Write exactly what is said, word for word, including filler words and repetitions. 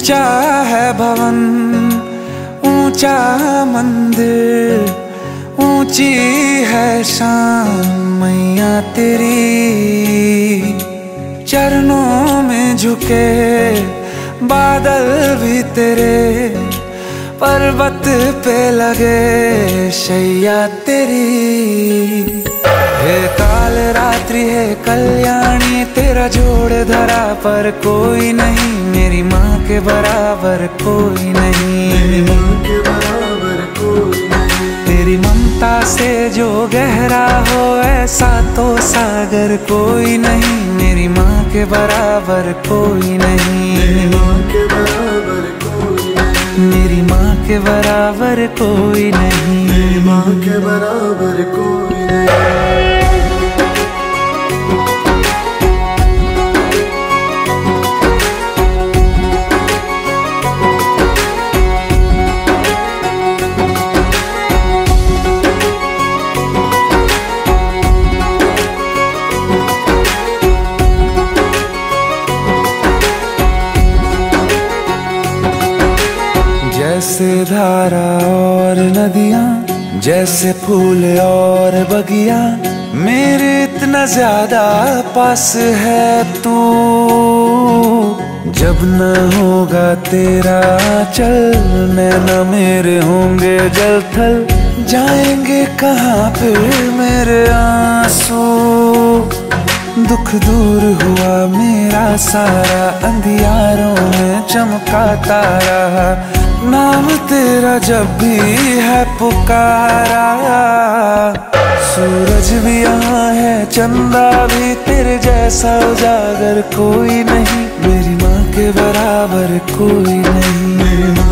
ऊंचा है भवन, ऊंचा मंदिर, ऊंची है शान मैया तेरी। चरणों में झुके बादल भी तेरे, पर्वत पे लगे शैया तेरी। हे काल रात्रि है कल्याणी, तेरा जोड़ धरा पर कोई नहीं, मेरी माँ के बराबर कोई नहीं, मेरी माँ के बराबर कोई नहीं। तेरी ममता से जो गहरा हो ऐसा तो सागर कोई नहीं, मेरी माँ के बराबर कोई नहीं, मेरी माँ के बराबर कोई नहीं, मेरी माँ के बराबर कोई नहीं, मेरी माँ के बराबर कोई नहीं। जैसे धारा और नदियाँ, जैसे फूल और बगिया, मेरे इतना ज्यादा पास है तू। जब न होगा तेरा चल, नैना मेरे होंगे जल थल, जाएंगे कहाँ फिर मेरे आंसू। दुख दूर हुआ मेरा सारा, अंधियारों में चमका तारा, नाम तेरा जब भी है पुकारा। सूरज भी यहाँ है, चंदा भी, तेरे जैसा उजागर कोई नहीं, मेरी माँ के बराबर कोई नहीं, मेरी माँ